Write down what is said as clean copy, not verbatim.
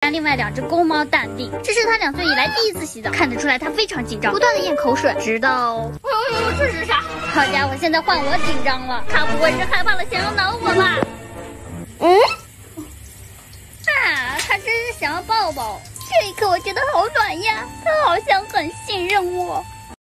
让另外2只公猫淡定。这是他2岁以来第一次洗澡，看得出来他非常紧张，不断的咽口水，直到……这是啥？好家伙，现在换我紧张了，他不会是害怕了想要挠我吧？他真是想要抱抱。这一刻我觉得好暖呀，他好像很信任我。